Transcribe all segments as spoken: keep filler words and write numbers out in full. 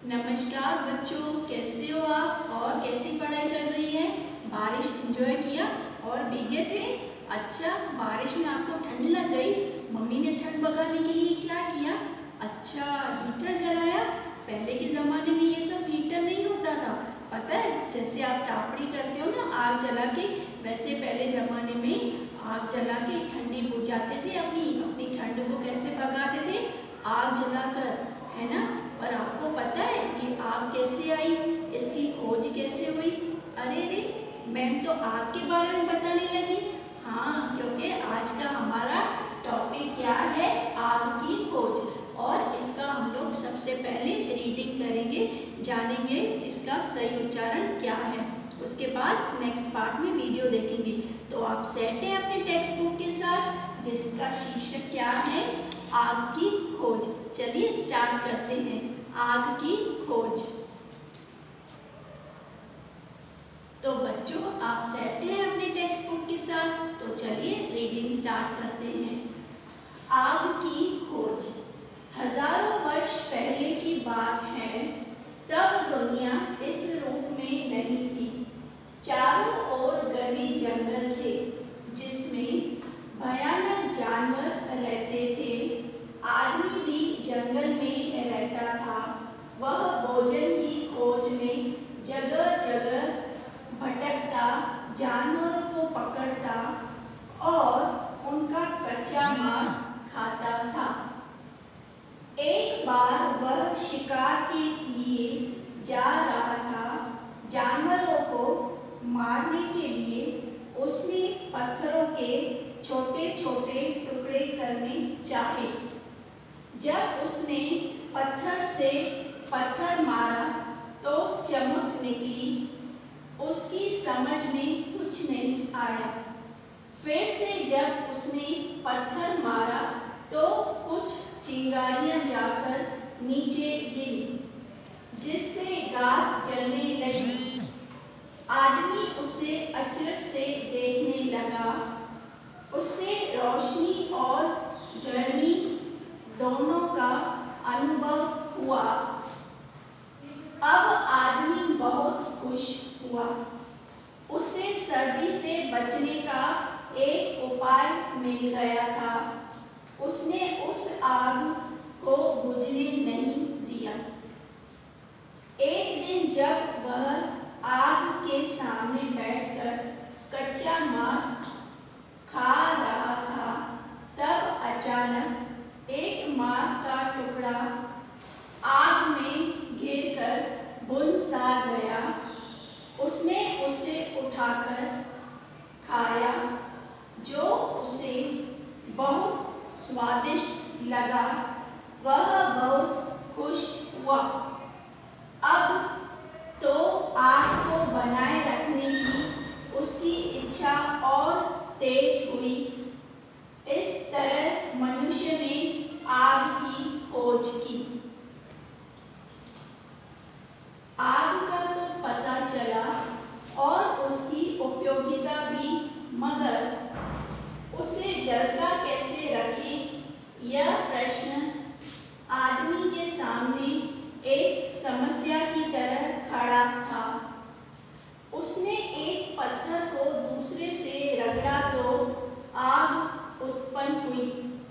नमस्कार बच्चों, कैसे हो आप और कैसी पढ़ाई चल रही है। बारिश एंजॉय किया और भीगे थे। अच्छा, बारिश में आपको ठंड लग गई। मम्मी ने ठंड भगाने के लिए क्या किया? अच्छा, हीटर जलाया। पहले के ज़माने में ये सब हीटर नहीं होता था, पता है। जैसे आप तापड़ी करते हो ना आग जला के, वैसे पहले ज़माने में आग जला के ठंडी बुझाते थे। अपनी अपनी ठंड को कैसे भगाते थे? आग जलाकर, है ना। और आपको पता है ये आग कैसे आई, इसकी खोज कैसे हुई? अरे रे, मैम तो आग के बारे में बताने लगी। हाँ, क्योंकि आज का हमारा टॉपिक क्या है? आग की खोज। और इसका हम लोग सबसे पहले रीडिंग करेंगे, जानेंगे इसका सही उच्चारण क्या है। उसके बाद नेक्स्ट पार्ट में वीडियो देखेंगे। तो आप सेट हैं अपने टेक्स्ट बुक के साथ, जिसका शीर्षक क्या है? आग की खोज। चलिए स्टार्ट करते हैं। आग की खोज। तो बच्चों, आप सेट हैं अपने टेक्स्ट बुक के साथ, तो चलिए रीडिंग स्टार्ट करते हैं। आग की खोज। हजारों वर्ष पहले की बात है। तब दुनिया इस रूप में नहीं थी। चारों ओर घने जंगल थे, जिसमें भयानक जानवर रहते थे। आदमी भी जंगल में रहता था। वह भोजन की खोज में जगह जगह भटकता, जानवरों को पकड़ता और उनका कच्चा मांस खाता था। एक बार वह शिकार के लिए जा रहा था। जानवरों को मारने के लिए उसने पत्थरों के छोटे छोटे टुकड़े करने चाहे। जब उसने पत्थर से पत्थर मारा तो चमक निकली। उसकी समझ में कुछ नहीं आया। फिर से जब उसने पत्थर मारा तो कुछ चिंगारियां जाकर नीचे गिरी, जिससे घास जलने लगी। आदमी उसे अचरज से देखने लगा। उससे रोशनी और गर्मी दोनों का अनुभव हुआ। अब आदमी बहुत खुश हुआ। उसे सर्दी से बचने का एक उपाय मिल गया था। उसने उस आग को बुझने नहीं दिया। एक दिन जब वह आग के सामने बैठकर कच्चा मांस खा रहा था, तब अचानक एक मांस का टुकड़ा आग में गिरकर भुन सा गया। उसने उसे उठाकर खाया, जो उसे बहुत स्वादिष्ट लगा। वह बहुत खुश हुआ। अब तो आग को बनाए रखने की उसकी इच्छा और तेज हुई। इस तरह मनुष्य ने आग की खोज की। आग का तो पता चला और उसकी उपयोगिता भी, मगर उसे जलता कैसे रखें, यह प्रश्न आदमी के सामने एक समस्या की तरह खड़ा था। उसने एक पत्थर को दूसरे से रगड़ा तो आग उत्पन्न हुई।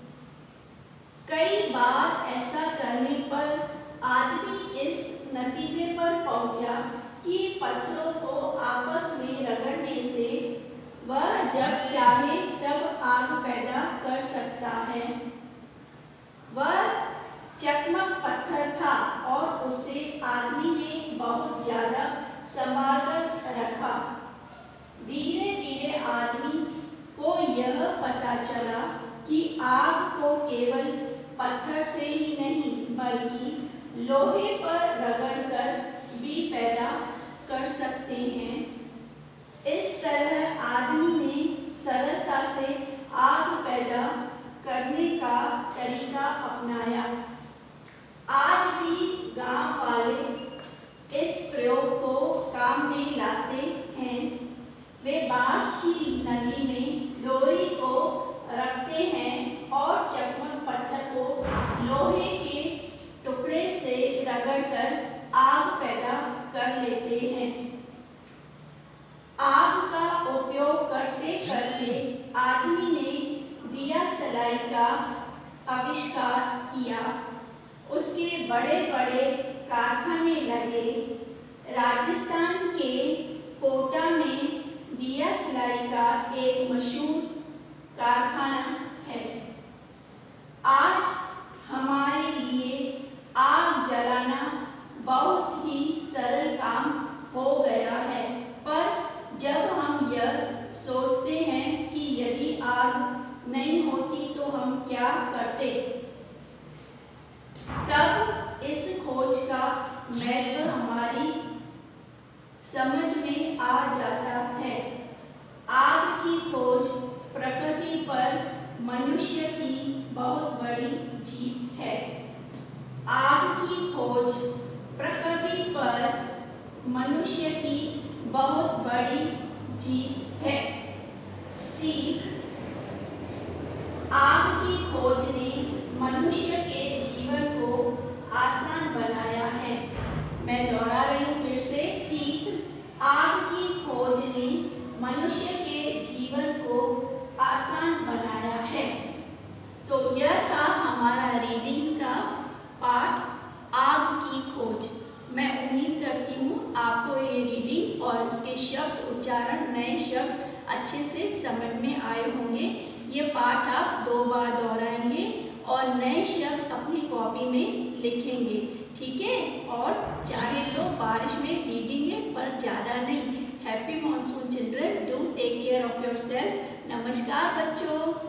कई बार ऐसा करने पर आदमी इस नतीजे पर पहुंचा कि पत्थरों को आपस में रगड़ने से वह जब चाहे तब आग पैदा कर सकता है। वह चकमक पत्थर था और उसे आदमी ने बहुत ज्यादा संभाल कर रखा। धीरे धीरे आदमी को यह पता चला कि आग को केवल पत्थर से ही नहीं, बल्कि लोहे पर रगड़कर भी पैदा कर सकते हैं। इस तरह आदमी ने सरलता से आग पैदा करने का तरीका अपनाया। आज भी गांव वाले इस प्रयोग को काम में लाते हैं। वे बांस की नली में लोहे को रखते हैं और चकमक पत्थर को लोहे के टुकड़े से रगड़कर उसके बड़े बड़े कारखाने लगे। राजस्थान के कोटा में दिया सिलाई का एक मशहूर कारखाना है। आज हमारे लिए आग जलाना बहुत ही सरल काम हो गया है, पर जब हम यह सोचते हैं कि यदि आग नहीं होती तो हम क्या करते, तब इस खोज का महत्व हमारी समझ में आ जाता है। आग की खोज प्रकृति पर मनुष्य की बहुत बड़ी जीत है। आग की खोज प्रकृति पर मनुष्य की बहुत बड़ी जीत है। सीख, आग की खोज ने मनुष्य के जीवन को आसान बनाया है। मैं दोहरा रही हूँ फिर से, सीख, आग की खोज ने मनुष्य के जीवन को आसान बनाया है। तो यह था हमारा रीडिंग का पार्ट, आग की खोज। मैं उम्मीद करती हूँ आपको ये रीडिंग और इसके शब्द उच्चारण, नए शब्द अच्छे से समझ में आए होंगे। ये पाठ आप दो बार दोहराएंगे और नए शब्द अपनी कॉपी में लिखेंगे, ठीक है। और चाहे तो बारिश में भीगेंगे पर ज़्यादा नहीं। Happy monsoon children, do take care of yourself. नमस्कार बच्चों।